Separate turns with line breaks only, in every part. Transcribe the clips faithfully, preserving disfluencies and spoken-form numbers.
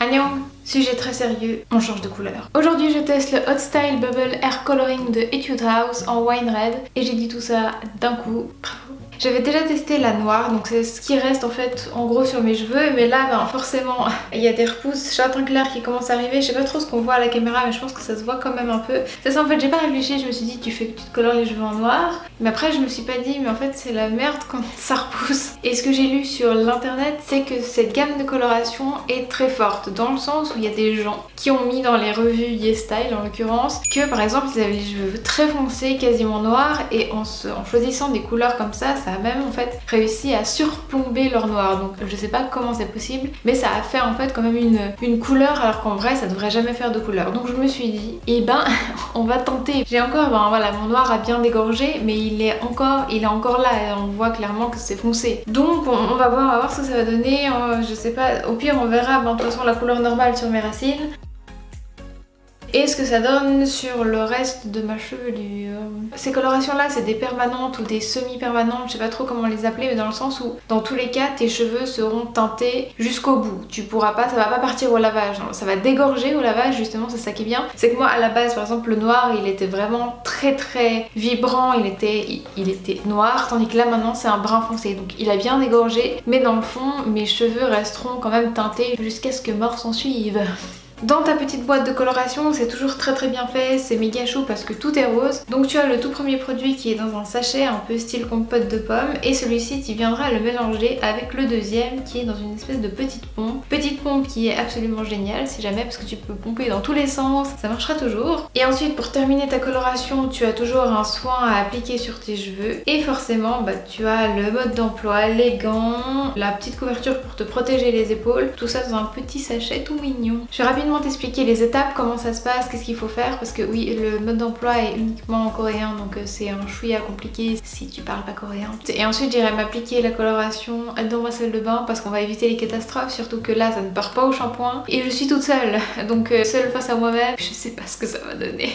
Annyeong. Sujet très sérieux, on change de couleur. Aujourd'hui je teste le Hot Style Bubble Hair Coloring de Etude House en Wine Red et j'ai dit tout ça d'un coup. Bravo. J'avais déjà testé la noire, donc c'est ce qui reste en fait en gros sur mes cheveux, mais là ben, forcément il y a des repousses châtain clair qui commencent à arriver. Je sais pas trop ce qu'on voit à la caméra, mais je pense que ça se voit quand même un peu. C'est ça, en fait j'ai pas réfléchi, je me suis dit tu fais que tu te colores les cheveux en noir, mais après je me suis pas dit mais en fait c'est la merde quand ça repousse. Et ce que j'ai lu sur l'internet, c'est que cette gamme de coloration est très forte, dans le sens où il y a des gens qui ont mis dans les revues YesStyle en l'occurrence que par exemple ils avaient les cheveux très foncés, quasiment noirs, et en, se, en choisissant des couleurs comme ça, ça a même en fait réussi à surplomber leur noir. Donc je sais pas comment c'est possible, mais ça a fait en fait quand même une, une couleur, alors qu'en vrai ça devrait jamais faire de couleur. Donc je me suis dit, et eh ben on va tenter. J'ai encore, ben voilà, mon noir a bien dégorgé, mais il est encore, il est encore là, et on voit clairement que c'est foncé. Donc on, on va voir, on va voir ce que ça va donner. Euh, je sais pas, au pire on verra, ben, de toute façon la couleur normale sur mes racines. Et ce que ça donne sur le reste de ma chevelure. Ces colorations là c'est des permanentes ou des semi-permanentes, je sais pas trop comment les appeler, mais dans le sens où dans tous les cas tes cheveux seront teintés jusqu'au bout. Tu pourras pas, ça va pas partir au lavage, non, ça va dégorger au lavage justement, c'est ça qui est bien. C'est que moi à la base par exemple le noir il était vraiment très très vibrant, il était, il, il était noir, tandis que là maintenant c'est un brun foncé. Donc il a bien dégorgé, mais dans le fond mes cheveux resteront quand même teintés jusqu'à ce que mort s'en suive. Dans ta petite boîte de coloration, c'est toujours très très bien fait, c'est méga chou parce que tout est rose. Donc tu as le tout premier produit qui est dans un sachet un peu style compote de pommes, et celui-ci tu viendras le mélanger avec le deuxième qui est dans une espèce de petite pompe. Petite pompe qui est absolument géniale si jamais, parce que tu peux pomper dans tous les sens, ça marchera toujours. Et ensuite pour terminer ta coloration, tu as toujours un soin à appliquer sur tes cheveux, et forcément bah, tu as le mode d'emploi, les gants, la petite couverture pour te protéger les épaules, tout ça dans un petit sachet tout mignon. Je suis rapidement t'expliquer les étapes, comment ça se passe, qu'est-ce qu'il faut faire, parce que oui, le mode d'emploi est uniquement en coréen, donc c'est un chouïa compliqué si tu parles pas coréen. Et ensuite j'irai m'appliquer la coloration dans ma salle de bain parce qu'on va éviter les catastrophes, surtout que là ça ne part pas au shampoing et je suis toute seule, donc seule face à moi-même, je sais pas ce que ça va donner.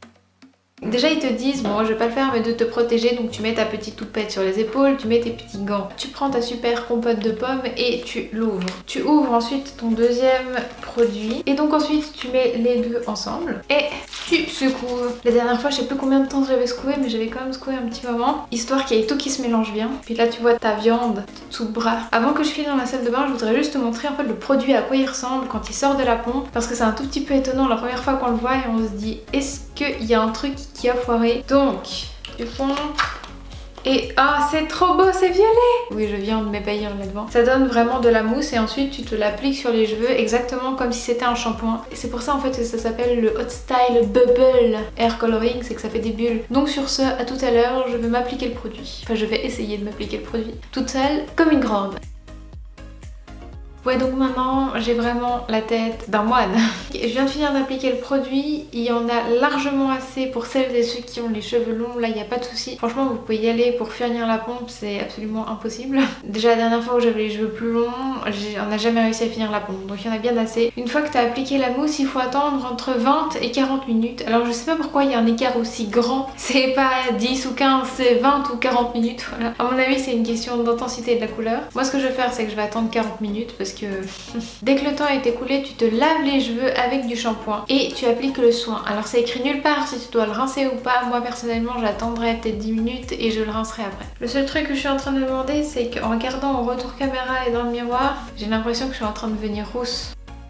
Déjà ils te disent, bon je vais pas le faire, mais de te protéger, donc tu mets ta petite toupette sur les épaules, tu mets tes petits gants, tu prends ta super compote de pommes et tu l'ouvres. Tu ouvres ensuite ton deuxième produit et donc ensuite tu mets les deux ensemble et tu secoues. La dernière fois je sais plus combien de temps j'avais secoué, mais j'avais quand même secoué un petit moment, histoire qu'il y ait tout qui se mélange bien. Puis là tu vois ta viande sous le bras. Avant que je file dans la salle de bain, je voudrais juste te montrer en fait le produit, à quoi il ressemble quand il sort de la pompe, parce que c'est un tout petit peu étonnant la première fois qu'on le voit et on se dit est-ce qu'il y a un truc qui a foiré. Donc du fond, et ah c'est trop beau, c'est violet. Oui, je viens de m'ébahir là-devant. Ça donne vraiment de la mousse et ensuite tu te l'appliques sur les cheveux exactement comme si c'était un shampoing. Et c'est pour ça en fait que ça s'appelle le Hot Style Bubble Hair Coloring, c'est que ça fait des bulles. Donc sur ce, à tout à l'heure, je vais m'appliquer le produit. Enfin je vais essayer de m'appliquer le produit toute seule comme une grande. Ouais, donc maintenant j'ai vraiment la tête d'un moine. Je viens de finir d'appliquer le produit, il y en a largement assez pour celles et ceux qui ont les cheveux longs, là il n'y a pas de souci. Franchement vous pouvez y aller pour finir la pompe, c'est absolument impossible. Déjà la dernière fois où j'avais les cheveux plus longs, on n'a jamais réussi à finir la pompe, donc il y en a bien assez. Une fois que tu as appliqué la mousse, il faut attendre entre vingt et quarante minutes. Alors je sais pas pourquoi il y a un écart aussi grand, c'est pas dix ou quinze, c'est vingt ou quarante minutes, voilà. À mon avis c'est une question d'intensité de la couleur. Moi ce que je vais faire c'est que je vais attendre quarante minutes parce que que dès que le temps est écoulé, tu te laves les cheveux avec du shampoing et tu appliques le soin. Alors c'est écrit nulle part si tu dois le rincer ou pas. Moi personnellement j'attendrai peut-être dix minutes et je le rincerai après. Le seul truc que je suis en train de me demander, c'est qu'en regardant en retour caméra et dans le miroir, j'ai l'impression que je suis en train de devenir rousse.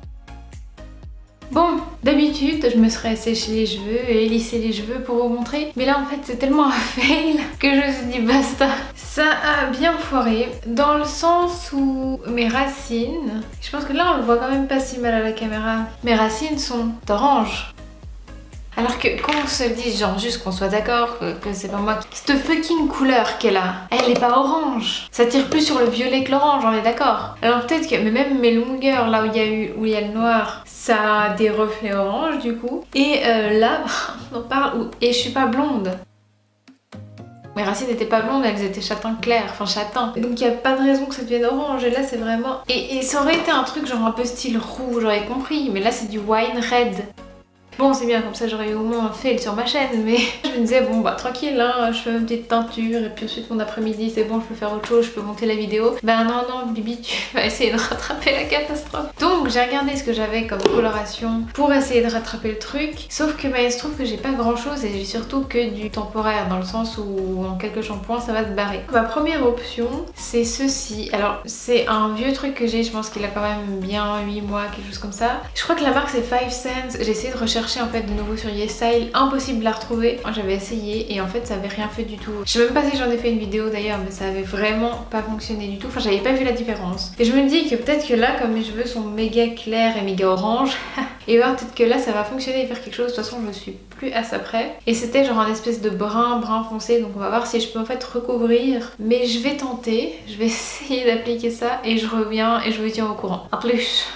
Bon, d'habitude je me serais séché les cheveux et lissé les cheveux pour vous montrer, mais là en fait c'est tellement un fail que je me suis dit basta. Ça a bien foiré dans le sens où mes racines, je pense que là on le voit quand même pas si mal à la caméra, mes racines sont orange. Alors que qu'on se le dise, genre juste qu'on soit d'accord que, que c'est pas moi qui... Cette fucking couleur qu'elle a, elle est pas orange. Ça tire plus sur le violet que l'orange, on est d'accord. Alors peut-être que mais même mes longueurs, là où il y a eu où il y a le noir, ça a des reflets orange du coup. Et euh, là, on en parle où... Et je suis pas blonde. Mes racines n'étaient pas blondes, elles étaient châtain clair, enfin châtain. Donc il n'y a pas de raison que ça devienne orange. Et là c'est vraiment... Et, et ça aurait été un truc genre un peu style rouge, j'aurais compris. Mais là c'est du wine red. Bon c'est bien, comme ça j'aurais au moins fait sur ma chaîne, mais je me disais bon bah tranquille hein, je fais ma petite teinture et puis ensuite mon après-midi c'est bon, je peux faire autre chose, je peux monter la vidéo. Bah non non Bibi, tu vas essayer de rattraper la catastrophe. Donc j'ai regardé ce que j'avais comme coloration pour essayer de rattraper le truc, sauf que bah, il se trouve que j'ai pas grand chose et j'ai surtout que du temporaire dans le sens où en quelques shampoings ça va se barrer. Ma première option c'est ceci. Alors c'est un vieux truc que j'ai, je pense qu'il a quand même bien huit mois, quelque chose comme ça. Je crois que la marque c'est five cents. J'ai essayé de rechercher en fait de nouveau sur YesStyle, impossible de la retrouver. Moi j'avais essayé et en fait ça avait rien fait du tout. Je sais même pas si j'en ai fait une vidéo d'ailleurs, mais ça avait vraiment pas fonctionné du tout. Enfin j'avais pas vu la différence. Et je me dis que peut-être que là comme mes cheveux sont méga clairs et méga orange, et ben peut-être que là ça va fonctionner et faire quelque chose. De toute façon je suis plus à ça près. Et c'était genre un espèce de brun brun foncé, donc on va voir si je peux en fait recouvrir. Mais je vais tenter, je vais essayer d'appliquer ça et je reviens et je vous tiens au courant. A plus.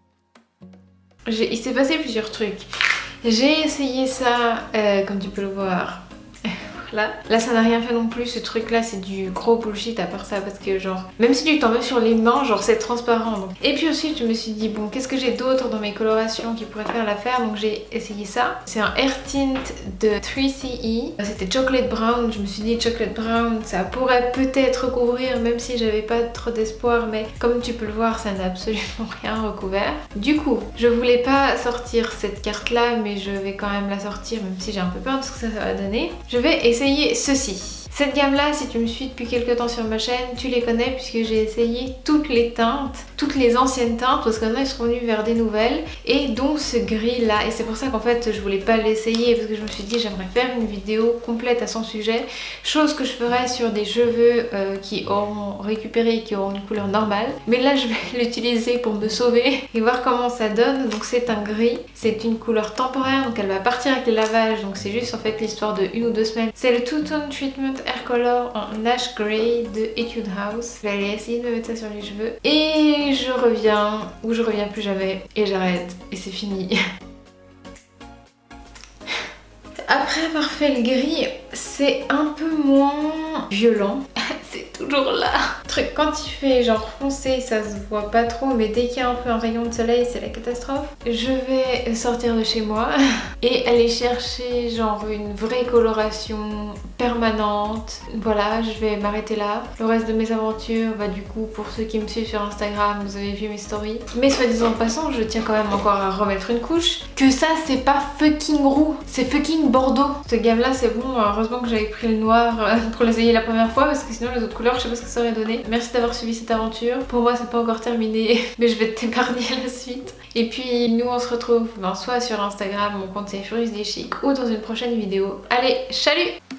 Il s'est passé plusieurs trucs. J'ai essayé ça, euh, comme tu peux le voir. Là. Là ça n'a rien fait non plus, ce truc là c'est du gros bullshit à part ça, parce que genre même si tu t'en mets sur les mains genre c'est transparent donc. Et puis ensuite je me suis dit bon qu'est-ce que j'ai d'autre dans mes colorations qui pourrait faire l'affaire, donc j'ai essayé ça. C'est un Air Tint de trois C E, c'était Chocolate Brown. Je me suis dit Chocolate Brown ça pourrait peut-être recouvrir même si j'avais pas trop d'espoir, mais comme tu peux le voir ça n'a absolument rien recouvert. Du coup je voulais pas sortir cette carte là mais je vais quand même la sortir même si j'ai un peu peur de ce que ça va donner. Je vais essayer Essayez ceci. Cette gamme là, si tu me suis depuis quelques temps sur ma chaîne, tu les connais puisque j'ai essayé toutes les teintes, toutes les anciennes teintes, parce que maintenant ils sont venus vers des nouvelles, et dont ce gris là. Et c'est pour ça qu'en fait je voulais pas l'essayer, parce que je me suis dit j'aimerais faire une vidéo complète à son sujet, chose que je ferais sur des cheveux euh, qui auront récupéré, qui auront une couleur normale. Mais là je vais l'utiliser pour me sauver et voir comment ça donne. Donc c'est un gris, c'est une couleur temporaire, donc elle va partir avec le lavage, donc c'est juste en fait l'histoire de une ou deux semaines. C'est le Two Tone Treatment Hair Color en Ash Grey de Etude House. Je vais aller essayer de me mettre ça sur les cheveux et je reviens, ou je reviens plus jamais et j'arrête et c'est fini. Après avoir fait le gris, c'est un peu moins violent. C'est toujours là. Truc, quand il fait genre foncé, ça se voit pas trop, mais dès qu'il y a un peu un rayon de soleil, c'est la catastrophe. Je vais sortir de chez moi et aller chercher genre une vraie coloration permanente. Voilà, je vais m'arrêter là. Le reste de mes aventures, bah du coup, pour ceux qui me suivent sur Instagram, vous avez vu mes stories. Mais soit disant en passant, je tiens quand même encore à remettre une couche. Que ça, c'est pas fucking roux, c'est fucking bordeaux. Cette gamme là, c'est bon. Heureusement que j'avais pris le noir pour l'essayer la première fois, parce que sinon les autres couleurs, je sais pas ce que ça aurait donné. Merci d'avoir suivi cette aventure. Pour moi, c'est pas encore terminé, mais je vais t'épargner la suite. Et puis, nous, on se retrouve ben, soit sur Instagram, mon compte c'est Furious des Chics, ou dans une prochaine vidéo. Allez, salut!